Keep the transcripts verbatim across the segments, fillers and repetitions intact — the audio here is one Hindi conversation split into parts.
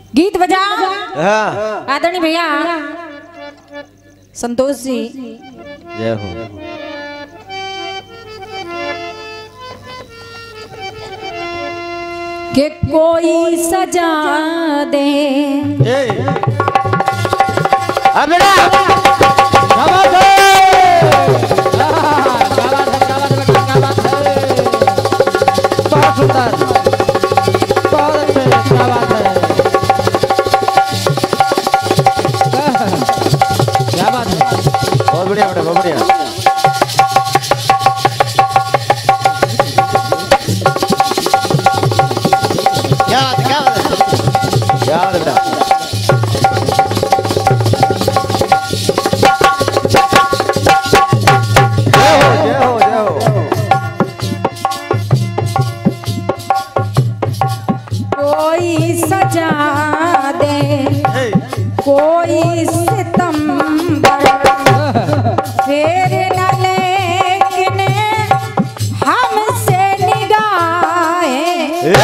गीत बजा। हाँ। आदरणीय भैया संतोष जी जय हो। कि कोई सजा दे। अब बेटा बहुत सुंदर, बहुत अच्छे, क्या बात है, क्या बात है, बहुत बढ़िया बेटा, बहुत बढ़िया। क्या बात है, क्या बात है, क्या बात है बेटा। कोई सितम फेर न लेकिन हमसे निगाहें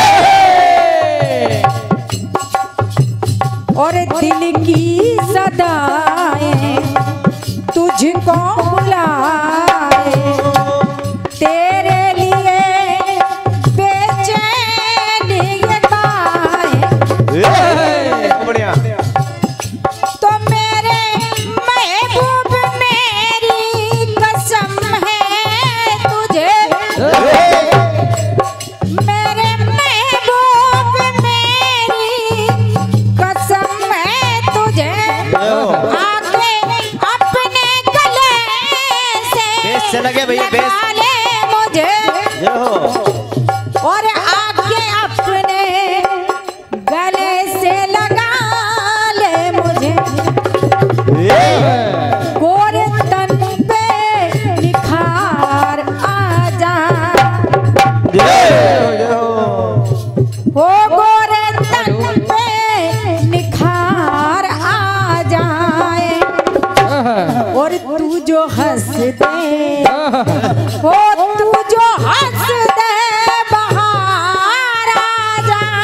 और दिल की सदाएं तुझको बुलाए, तेरे लिए बेचैन ये बाहें। बढ़िया। लगे भैया बेस मुझे और आगे अपने गले से लगा ले मुझे, गोरे तन पे निखार आ जा, हो गोरे तन पे निखार आ जाए और तू जो हंस दे, हो तू जो हंस दे बाहर आ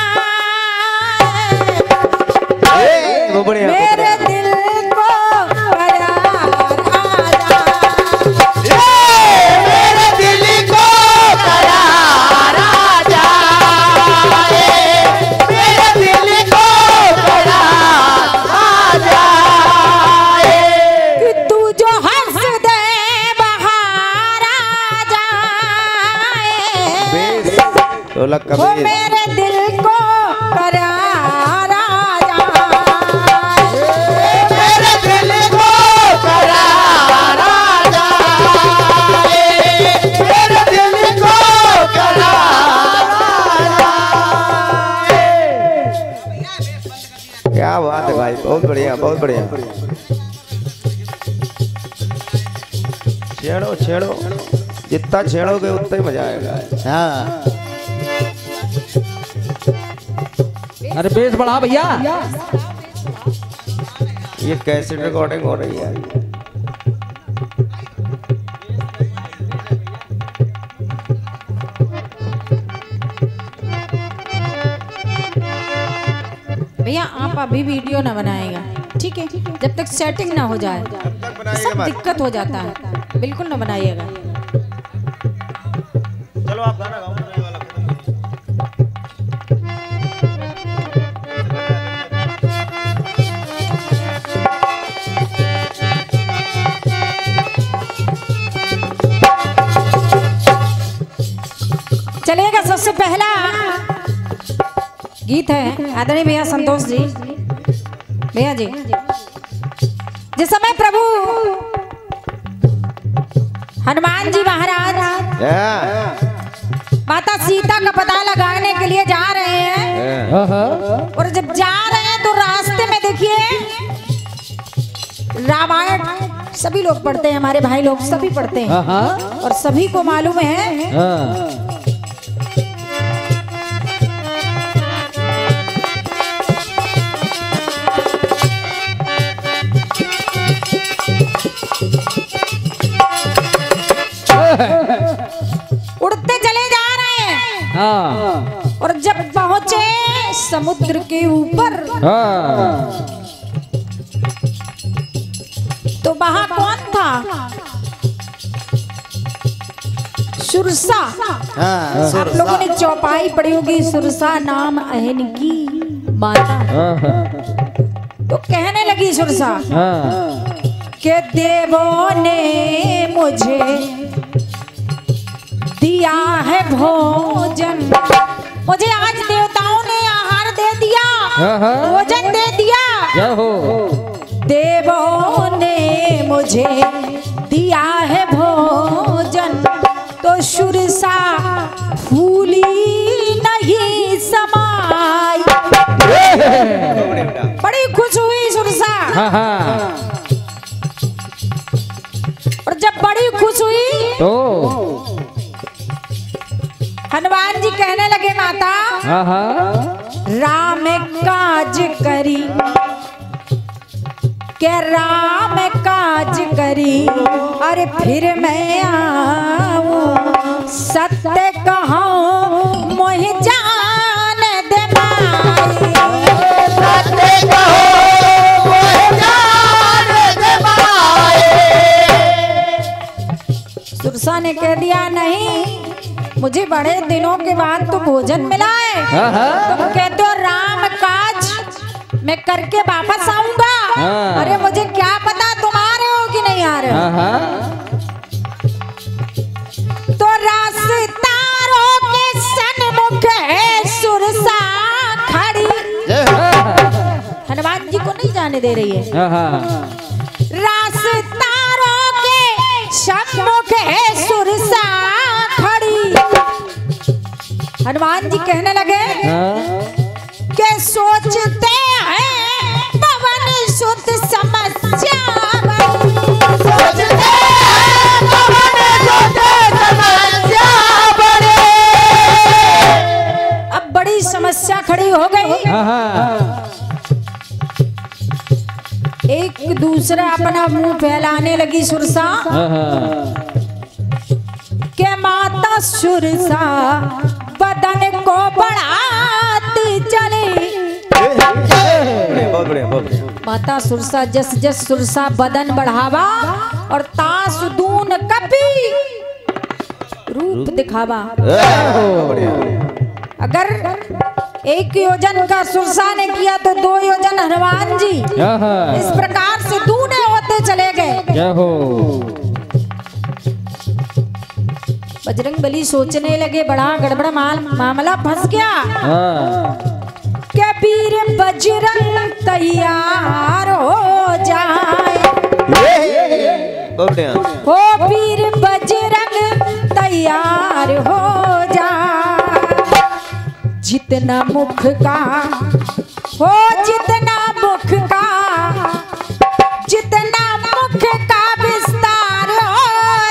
जाए, मेरे दिल को करार आ जाए, मेरे दिल को करार आ जाए, मेरे दिल को करार आ जाए, कि तू जो हंस दे वो मेरे दिल को करार आ जाए, मेरे दिल को करार आ जाए, मेरे दिल को करार आ जाए। क्या बात है भाई, बहुत बढ़िया, बहुत बढ़िया। छेड़ो छेड़ो, जितना छेड़ोगे उतना ही मजा आएगा। हाँ। अरे बेस बढ़ा भैया, ये कैसेट रिकॉर्डिंग हो रही है। भैया आप अभी वीडियो ना बनाएगा, ठीक है? जब तक सेटिंग ना हो जाए सब दिक्कत हो जाता है, बिल्कुल ना बनाइएगा। चलो आप गाना गाओ। चलिएगा, सबसे पहला गीत है आदरणीय भैया संतोष जी भैया जी। जिस समय प्रभु हनुमान जी महाराज माता सीता का पता लगाने के लिए जा रहे हैं, और जब जा रहे हैं तो रास्ते में देखिए रामायण सभी लोग पढ़ते हैं, हमारे भाई लोग सभी पढ़ते हैं, और सभी को मालूम है उड़ते चले जा रहे हैं। हाँ। और जब पहुंचे समुद्र के ऊपर। हाँ। तो वहां कौन था? सुरसा। हाँ, आप लोगों ने चौपाई पढ़ी होगी, सुरसा नाम अहन की माता। तो कहने लगी सुरसा के देवों ने मुझे दिया है भोजन, मुझे आज देवताओं ने आहार दे दिया, भोजन दे दिया। जय हो। देवों ने मुझे दिया है भोजन, तो सुरसा फूली नहीं समाई। बड़ी खुश हुई सुरसा। और जब बड़ी खुश हुई तो हनुमान जी कहने लगे माता राम काज करी, के राम काज करी, अरे फिर मैं आऊं सत्य कहूं मोहि जान दे माई। सत्य कहूं मोहि जान दे माई। सुरसा ने कह दिया नहीं, मुझे बड़े दिनों के बाद तो भोजन मिला है, तुम कहते हो राम काज मैं करके वापस आऊंगा। अरे मुझे क्या पता तुम आ रहे हो कि नहीं आ रहे हो। तो रास्तारों के सन्मुख है सुरसा खड़ी। हनुमान जी को नहीं जाने दे रही है। रास्तारों के सन्मुख है सुरसा खड़ी। हनुमान जी कहने लगे के सोचते हैं पवन सुत समस्या बड़ी। सोचते हैं पवन सुत समस्या बड़ी। अब बड़ी समस्या खड़ी हो गई। एक दूसरा अपना मुंह फैलाने लगी सुरसा के माता सुरसा बदन को बढ़ाती चली। बहुत बढ़िया, बहुत बढ़िया। माता सुरसा जस जस सुरसा बदन बढ़ावा और तास दून कपी रूप दिखावा। अगर एक योजन का सुरसा ने किया तो दो योजन हनुमान जी इस प्रकार से दूने होते चले गए। बजरंग बली सोचने लगे बड़ा गड़बड़ माल मामला फंस गया। के वीर बजरंग तैयार हो जाए, हो वीर बजरंग तैयार हो जाए। जितना मुख का हो जितना मुख का जितना मुख का विस्तार हो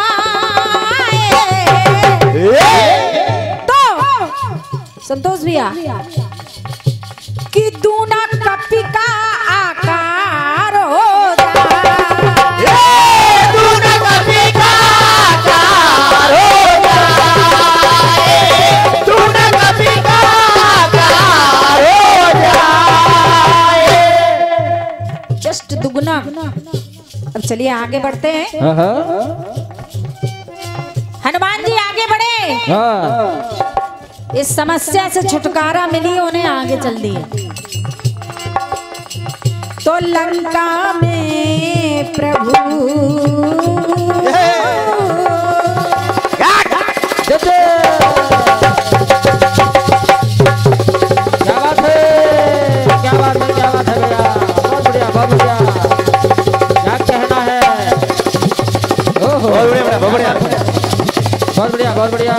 जाए। तो संतोष भैया कि दूना कपी का आकार हो जाए। दूना कपी का आकार हो जाए। दूना कपी का आकार हो जाए। जस्ट दुगुना। अब चलिए आगे बढ़ते हैं। हनुमान जी आगे बढ़े। इस समस्या से छुटकारा मिली, उन्हें आगे चल दिए। तो लंका में प्रभु क्या बात है, क्या बात है, क्या बात है भैया, बहुत बढ़िया, बहुत बढ़िया। क्या कहना है? ओहो, बहुत बढ़िया, बहुत बढ़िया, बहुत बढ़िया, बहुत बढ़िया।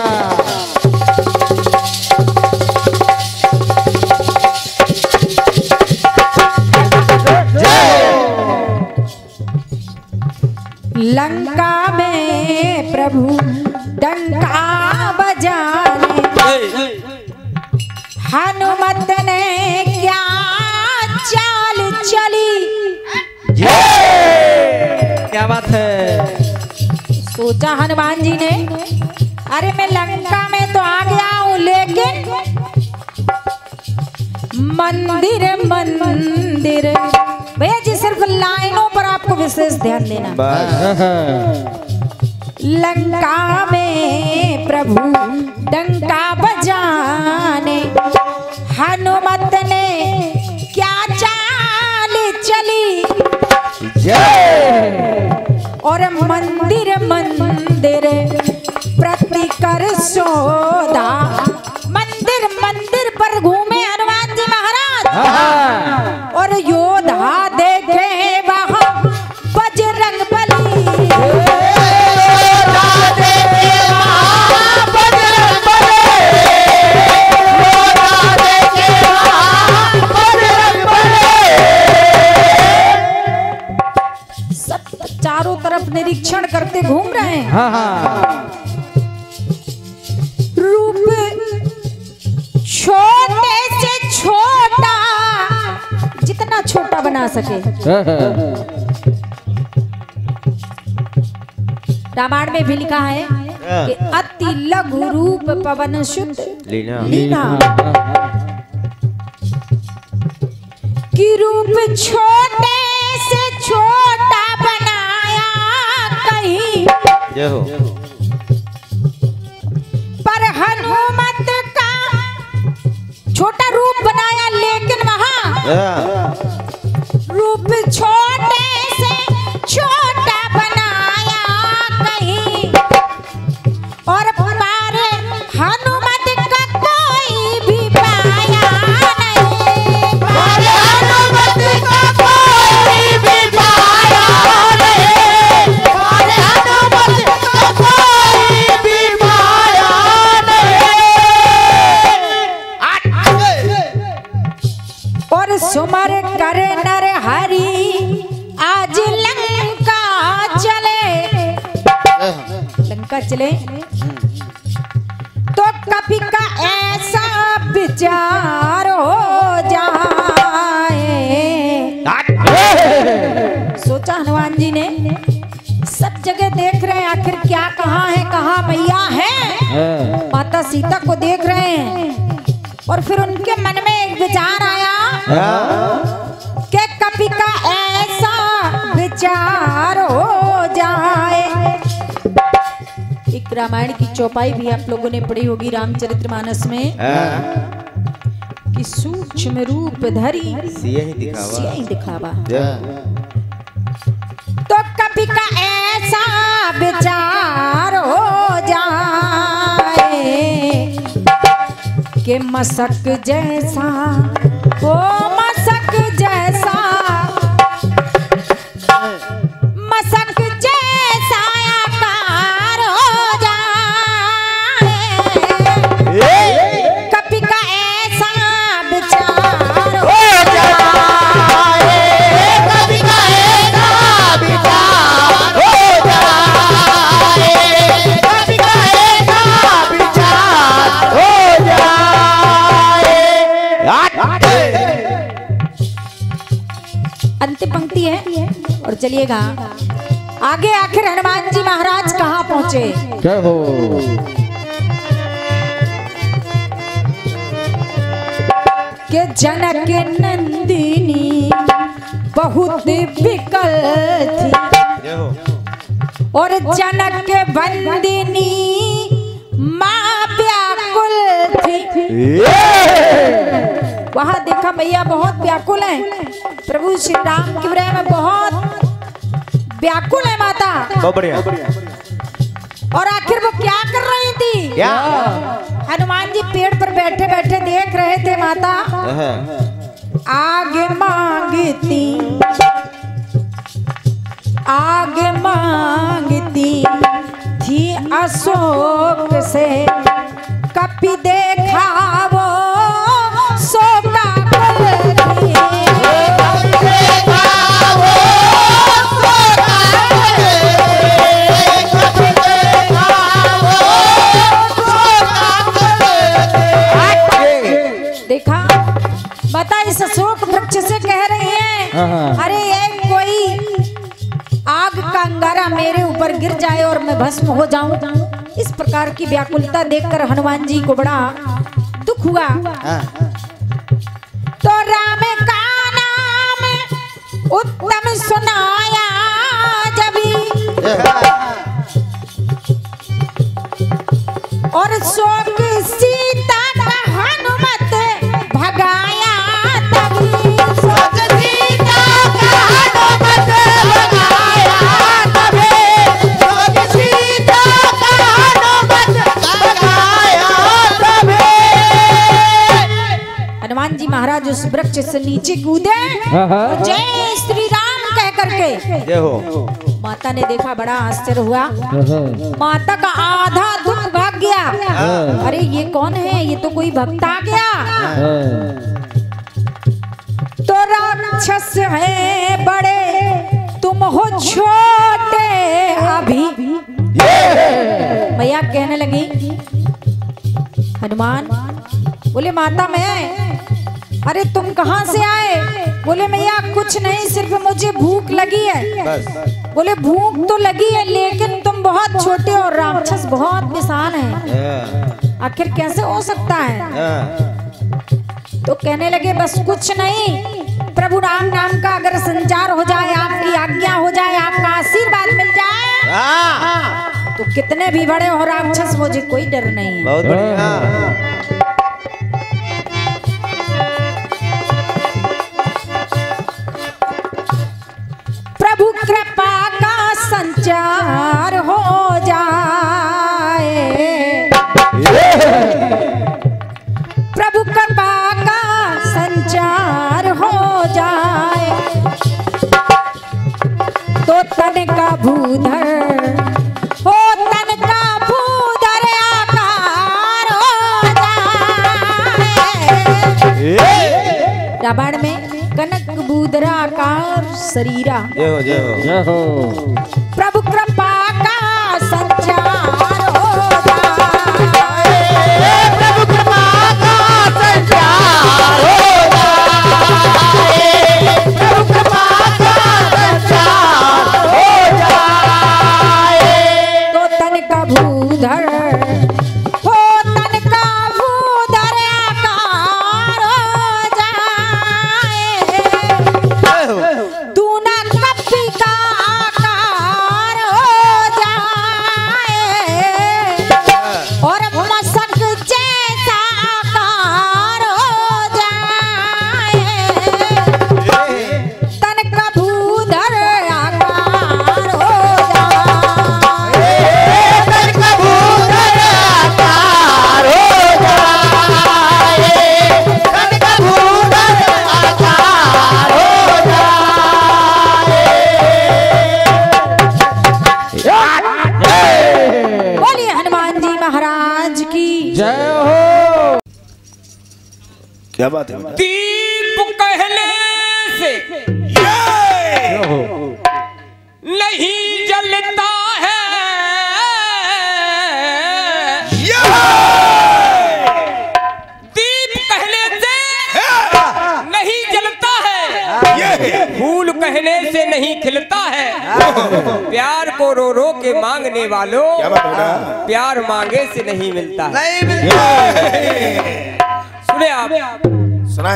लंका में प्रभु डंका बजाने हनुमत ने क्या चाल चली। क्या बात है? सोचा हनुमान जी ने अरे मैं लंका में तो आ गया हूँ, लेकिन मंदिर मंदिर। भैया जी सिर्फ लाइनों पर आपको विशेष ध्यान देना। लंका में प्रभु डंका बजाने हनुमत ने क्या चाल चली। और मंदिर मंदिर प्रतिकर शोधा। मंदिर मंदिर पर घूमे हनुमान जी महाराज और योधा देखे वहां बजरंग बली। सब चारों तरफ निरीक्षण करते घूम रहे हैं। हाँ हाँ। रूप छोटे से छोटा जितना छोटा बना सके। रामायण में भी लिखा है कि अति लघु रूप पवन सुत लीना, लीना। कि रूप छोटे से छोटा बनाया कहीं पर हनुमत का छोटा रूप बनाया, लेकिन वहां रूप छोटे से छोटा बनाया कहीं और हमारे हनुमत का कोई भी पाया नहीं। हमारे हनुमत का कोई भी पाया नहीं। हमारे हनुमत का कोई भी पाया नहीं। और सुमर करे नर हरि आज लंका चले। लंका चले तो कभी का ऐसा विचार हो जाए। सोचा हनुमान जी ने, सब जगह देख रहे हैं आखिर क्या कहाँ है, कहाँ मैया है। माता सीता को देख रहे हैं और फिर उनके मन में एक विचार आया कि कभी का ऐसा विचार हो जाए। एक रामायण की चौपाई भी आप लोगों ने पढ़ी होगी रामचरितमानस में कि सूक्ष्म रूप धरी सियहि दिखावा। तो कभी का ऐसा विचार हो जाए कि मसक जैसा ओ मसक जैसा मसक जैसा आकार हो जाए। कभी का ऐसा विचार हो जाए। कभी का ऐसा विचार हो जाए। कभी का ऐसा विचार हो अंतिम पंक्ति है और चलिएगा आगे। आखिर हनुमान जी महाराज कहाँ पहुँचे? क्या हो के जनक नंदिनी बहुत विकल थी और जनक बंदिनी माँ व्याकुल थी। वहां देखा मैया बहुत व्याकुल है। प्रभु श्री राम के विरह में बहुत व्याकुल है माता। बहुत बढ़िया। और आखिर वो क्या कर रही थी? क्या? हनुमान जी पेड़ पर बैठे बैठे देख रहे थे माता आगे मांगती आगे मांगती थी अशोक से। कभी देखा वो शोका करती। देखा बता इस अशोक वृक्ष से कह रही है अरे ये कोई आग का अंगारा मेरे ऊपर गिर जाए और मैं भस्म हो जाऊं। इस प्रकार की व्याकुलता देखकर हनुमान जी को बड़ा दुख हुआ। तो राम का नाम उत्तम सुनाया जभी और शोक सीता का हनुमत भगाया तभी शोक सीता का हनुमत भगाया तभी शोक सीता का हनुमत भगाया तभी। हनुमान जी महाराज उस वृक्ष से नीचे कूदे और जय श्री राम कह करके जय हो। माता ने देखा, बड़ा आश्चर्य हुआ। माता का आधा दुख भाग गया। अरे ये कौन है, ये तो कोई भक्त आ गया। तो राक्षस है बड़े तुम हो छोटे अभी। मैया कहने लगी, हनुमान बोले माता मैं, अरे तुम कहाँ से आए? बोले मैया कुछ नहीं, सिर्फ मुझे भूख लगी है। बस। बोले भूख तो लगी है लेकिन तुम बहुत छोटे और राक्षस बहुत विशाल हैं, आखिर कैसे हो सकता है? तो कहने लगे बस कुछ नहीं, प्रभु राम नाम का अगर संचार हो जाए, आपकी आज्ञा हो जाए, आपका आशीर्वाद मिल जाए तो कितने भी बड़े हो राक्षस, मुझे कोई डर नहीं है। बहुत बढ़िया। प्रभु कृपा का संचार हो जाए, प्रभु कृपा का संचार हो जाए तो तन का भूधर हो, तन का भूधर आकार हो जाए। रामायण में कनक बूदराकार शरीरा। जय हो जय हो जय हो। प्रभु कृपा का संचार हो जाए, प्रभु कृपा का संचार हो जाए, प्रभु कृपा का संचार हो जाए तो तन का भूधर हो, तन का भूधर आकार हो जाए, दूना कपी का आकार हो जाए और मसक जैसा आकार हो जाए, तन का भूधर आकार हो जाए, तन का भूधर आकार हो जाए, तन का भूधर आकार हो जाए। बोलिए हनुमान जी महाराज की जय हो। क्या बात है? दीप कहने से नहीं जलता है, दीप कहने से नहीं जलता है, फूल कहने से नहीं खिलता है। प्यार को रो रो के मांगने वालों, प्यार मांगे से नहीं मिलता है। सुने आप, सुनाए।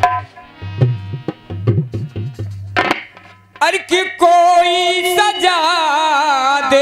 अरे कि कोई सजा दे,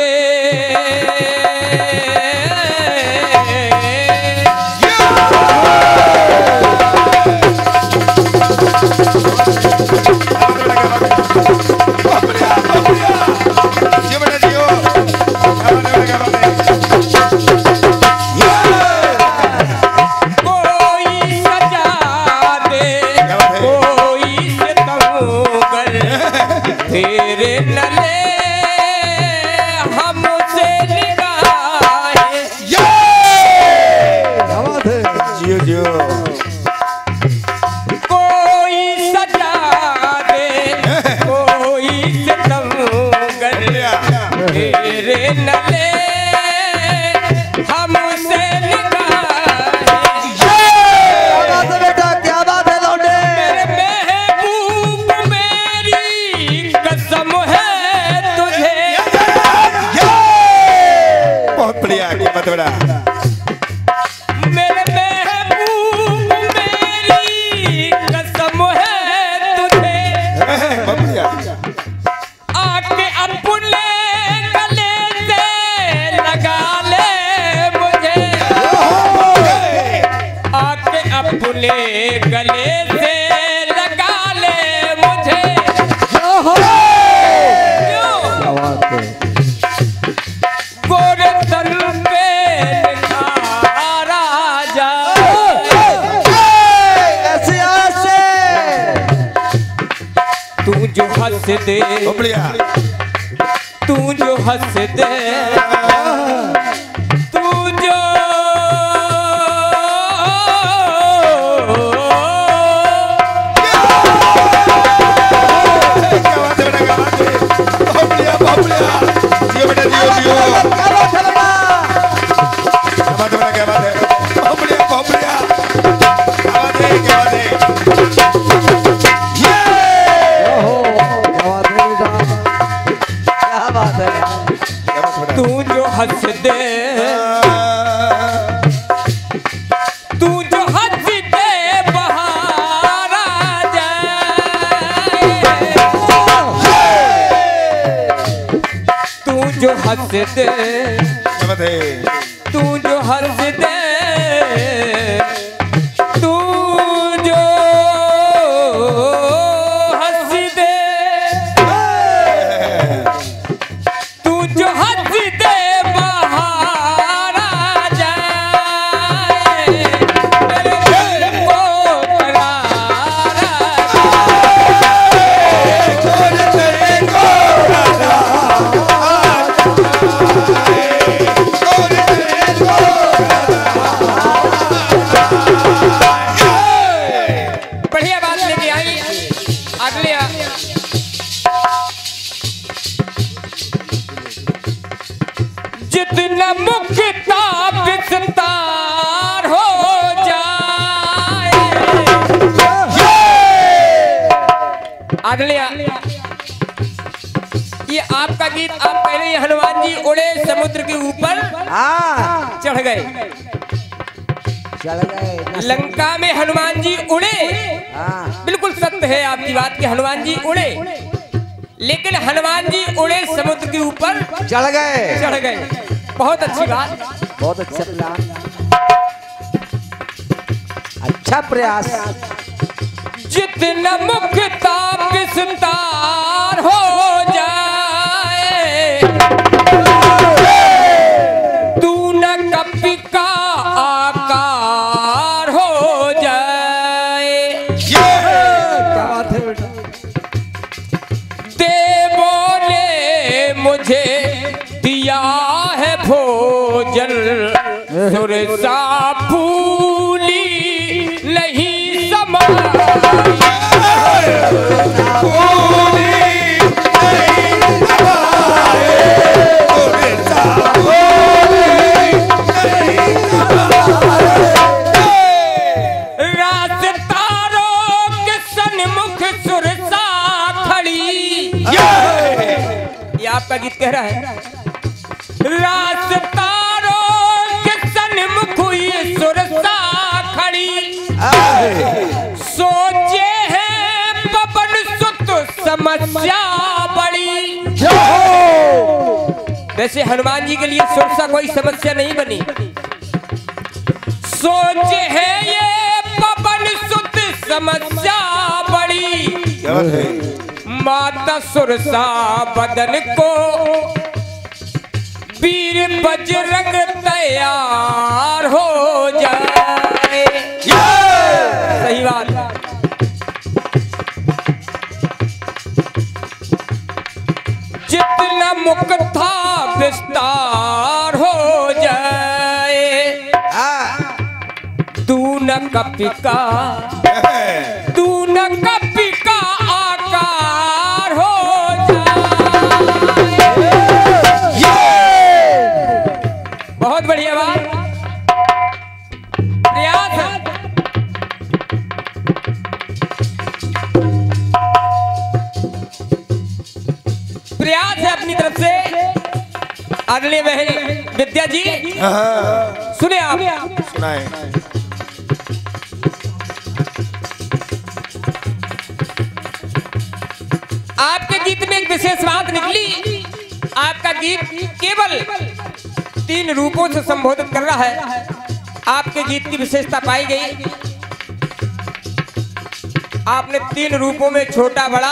कोई सजा दे, कोई सितम कर, तेरे नले हम ले गले से लगा ले मुझे गोरे तन पे निखारा जाए ऐसे ऐसे तू जो हंस दे तू जो हंस दे तू जो तू जो हंस दे तू जो हंस दे बहार आ जाए तू जो हंस दे तू जो हंस दे तू जो हंस दे तू जो हंस दे बहार आ जाए मेरे दिल को करार आ बढ़िया बात लेके आई अगले जितना मुक्ता विस्तार हो जाए अगले ये आपका गीत आप कह रहे हैं हनुमान जी उड़े समुद्र के ऊपर चढ़ गए चल गए लंका में हनुमान जी उड़े बिल्कुल सत्य है आपकी बात कि हनुमान जी उड़े लेकिन हनुमान जी उड़े समुद्र के ऊपर चढ़ गए चढ़ गए बहुत अच्छी बात बहुत अच्छा प्लान अच्छा प्रयास जितना मुक्ता विस्तार हो जाए तू न कपि का आकार हो जाए क्या बात है बेटा देवों ने मुझे दिया है भोजन सुरसा फूली नहीं समा आपका गीत कह रहा है रास्तारों के सन्मुख ये सुरसा खड़ी सोचे हैं पवन सुत समस्या बड़ी वैसे हनुमान जी के लिए सुरसा कोई समस्या नहीं बनी सोचे हैं ये पवन सुत समस्या बड़ी माता सुरसा बदन को वीर बजरंग तैयार हो जाए सही बात जितना मुक्ता विस्तार हो जाए तू न कपि का तू न कपि का आकार हो बहुत बढ़िया बात प्रयास है प्रयास है अपनी तरफ से अगले बहन विद्या जी सुने आप सुनाए आपके गीत में एक विशेष बात निकली आपका गीत केवल तीन रूपों से संबोधित कर रहा है आपके गीत की विशेषता पाई गई आपने तीन रूपों में छोटा बड़ा,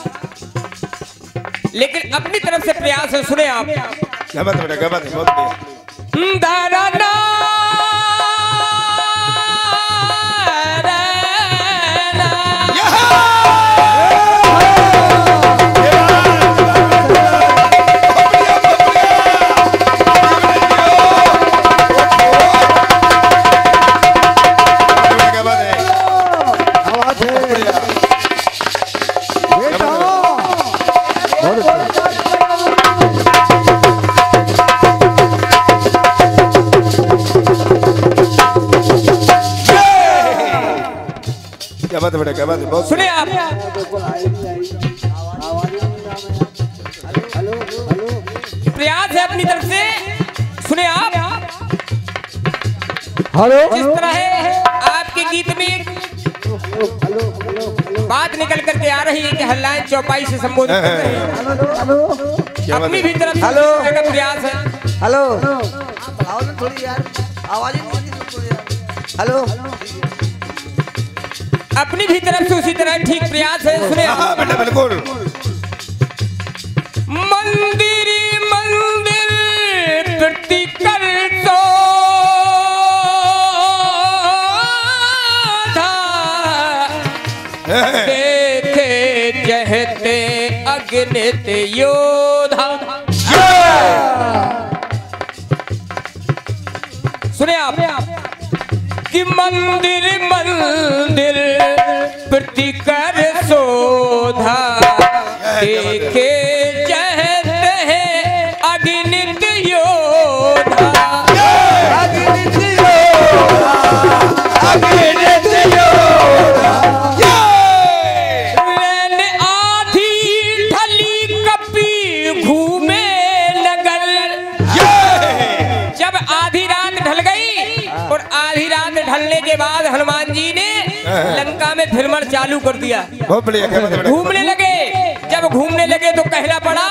लेकिन अपनी तरफ से प्रयास है। सुने आप। क्या बात बेटा, क्या बात है, बहुत बढ़िया। दाराना क्या बात है बेटा, क्या बात है, बहुत सुने आप। प्रयास है अपनी तरफ से। सुने आप। हेलो। जिस तरह है आपके गीत में एक बात निकल करके आ रही है कि हल्लाएं चौपाई से संबोधित कर रहे हैं, अपनी भी तरफ से हेलो का प्रयास है। हेलो थोड़ी यार आवाज हेलो, अपनी भी तरफ से उसी तरह ठीक प्रयास है। सुने हाँ बेटा बिल्कुल। मंदिर मंदिर प्रति कर तो देखे जहते अग्नित योधा। सुने आप कि मंदिर मंदिर प्रति कर शोधा देखे जहते हैं अग्नित योधा। अग्नित योधा, अग्नित योधा। रैन आधी ढली कपी घूमे नगर। जब आधी रात ढल गई और आधी रात ढलने के बाद हनुमान जी ने लंका में भ्रमण चालू कर दिया। बहुत बढ़िया, क्या बात है बेटा। घूमने लगे। जब घूमने लगे तो कहना पड़ा।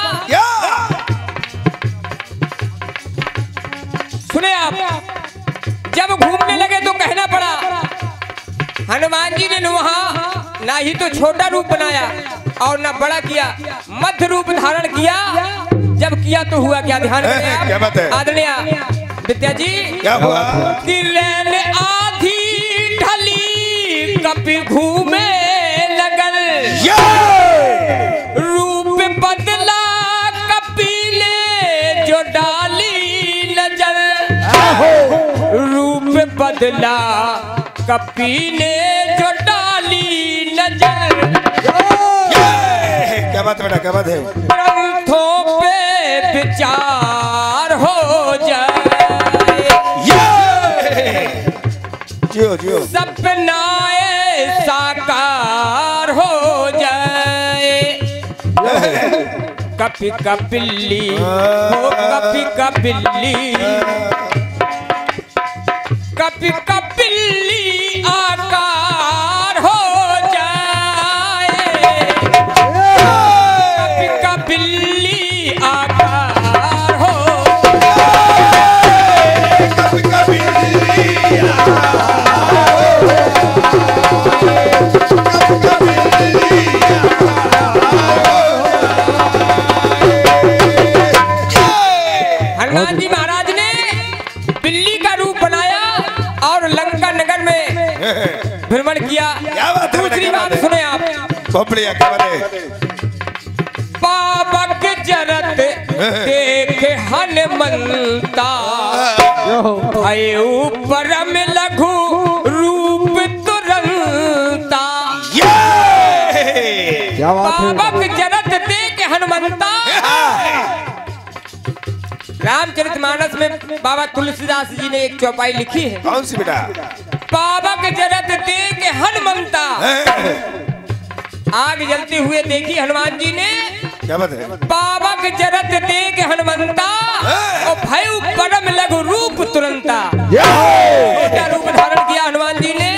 सुने आप। जब घूमने लगे तो कहना पड़ा। हनुमान जी ने वहां ना ही तो छोटा रूप बनाया और ना बड़ा किया, मध्य रूप धारण किया। जब किया तो हुआ क्या, ध्यान करें। क्या बात है आदरणीय विद्या जी। क्या हुआ? कि रैन आधी ढली कपि घूमे लगल। रूप बदला कपि ने जो डाली नजर। रूप बदला कपि ने जो डाली नजर। क्या बात है बेटा, क्या बात है। ग्रंथों पे विचार हो जाए। जियो जियो। सपनाए साकार हो जाए। कपि का बिल्ली हो, कपि का बिल्ली, कपि का बिल्ली आकार हो जाए। कपि का बिल्ली आकार हो। कभी कभी हनुमान जी महाराज ने बिल्ली का रूप बनाया और लंका नगर में भ्रमण किया। क्या बात है, दूसरी क्या बात बात है। सुने आप। बहुत बढ़िया, क्या बात है। पावक जरत देखे हनुमंता। भयउ परम लघु रूप तुरंता। क्या बात है। पावक जरत देखे हनुमंता। रामचरितमानस में बाबा तुलसीदास जी ने एक चौपाई लिखी है। कौन सी बेटा? पावक जरत देख हनुमंता। आग जलते हुए देखी हनुमान जी ने। क्या बात है। पावक जरत देख हनुमंता और भयउ परम लघु रूप तुरंता। छोटा रूप धारण किया हनुमान जी ने।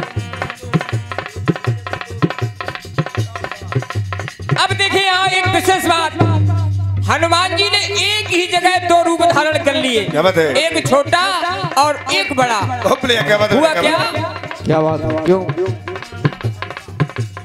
अब देखिए यहाँ एक विशेष बात। हनुमान जी ने एक ही जगह दो रूप धारण कर लिए। क्या बात है। एक छोटा और एक बड़ा। बहुत बढ़िया, क्या बात है। हुआ क्या? क्या बात है। क्यों?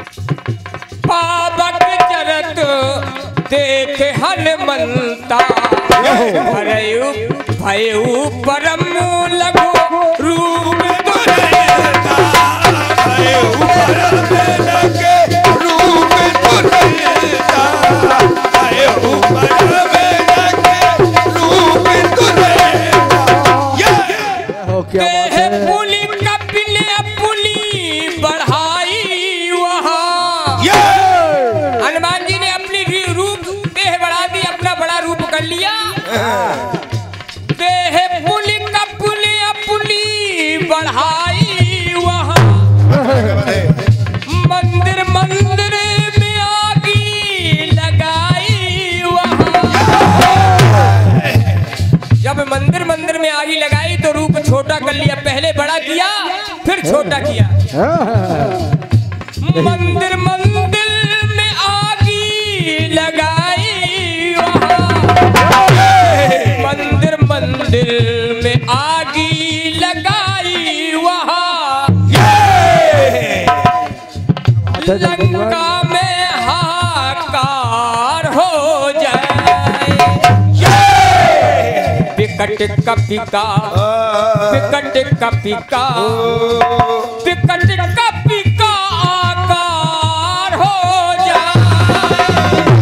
देख हनुमंता भरयु भयु परम लघु रूप दुर्लता भयु परम लघु रूप दुर्लता भयु परम लघु रूप दुर्लता देह पुली कपिल पुली बढ़ाई वहाँ हनुमान जी ने अपनी रूप देह बढ़ा दी, अपना बड़ा रूप कर लिया। देह पुली कपुली पुली बढ़ाई वहाँ मंदिर मंदिर में आगी लगाई वहाँ। जब मंदिर मंदिर में आगी लगाई तो रूप छोटा कर लिया, पहले बड़ा किया फिर छोटा किया। मंदिर मंदिर में आगी लगाई वहाँ मंदिर मंदिर में आगी लगाई वहाँ लंका में हाहाकार हो जाए विकट कपिका विकट कपिका विकट कपिका आकार हो जाए।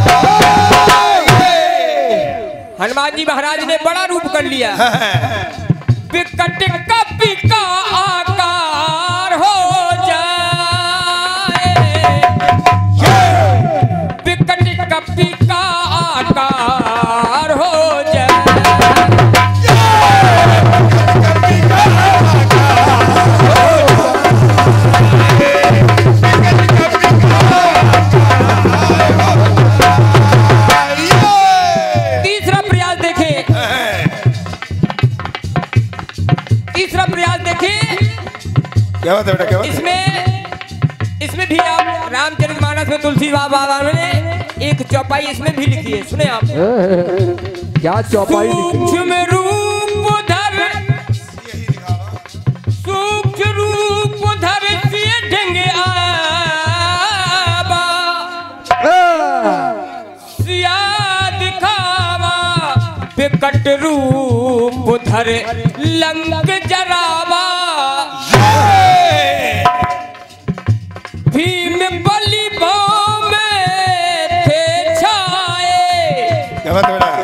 हनुमान जी महाराज ने बड़ा रूप कर लिया, विकट कपिका आकार हो जाए विकट कपिका आकार हो जाए। तीसरा प्रयास देखें, तीसरा प्रयास देखें। क्या बात है बेटा, क्या बात है? इसमें इसमें भी आप रामचरितमानस में तुलसी बाबा ने एक चौपाई इसमें भी लिखी है, सुने आप। क्या चौपाई लिखी? सूक्ष्म रूप धर सूक्ष्म रूप धर सिय ढंग आवा सिया दिखावा विकट रूप धर लंक जरावा भीम बलि भाव में थे छाए। क्या बात है बेटा?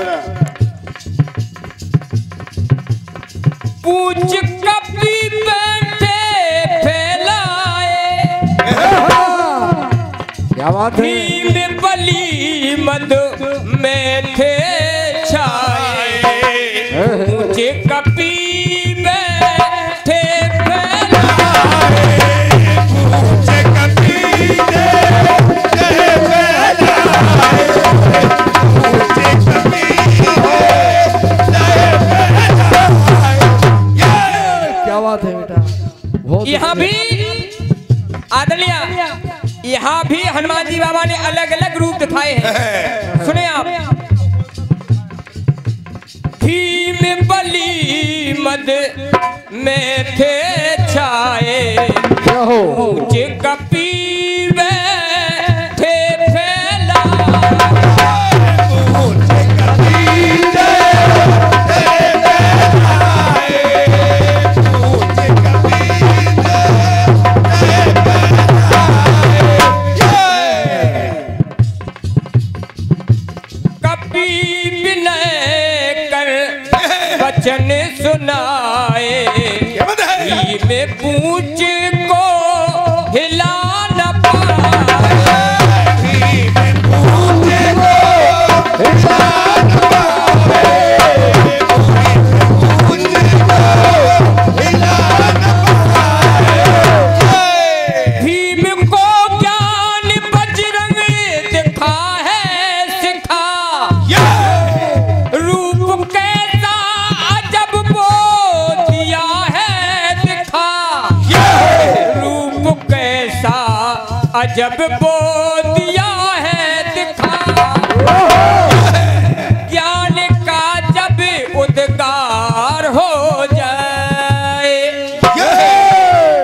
पूछ कपी बैठे फैलाए क्या बात है? भीम बलि मद में थे छाए पूछ कपी बैठे फैलाए पूछ कपी बैठे फैलाए पूछ कपी क्या बात है बेटा? बहुत यहाँ भी आदलिया यहाँ भी हनुमान जी बाबा ने अलग अलग रूप दिखाए हैं, सुने आप। भीम बलि मद में थे छाए ऊंचे कपी बैठे फैलाए ऊंचे कपी बैठे फैलाए ऊंचे कपी कपी विनय कर वचन सुनाए में पूछ को हिला न पाए में पूछ को हिला न पाए पूछ को हिला न पाए भीम को ज्ञान बजरंग दिखा है सिखा रूप कैसा अजब बो दिया है दिखा रूप कैसा अजब बो दिया है दिखा ज्ञान का जब उद्गार हो जाए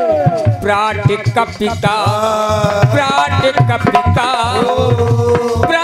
प्राट कपिका प्राट कपिका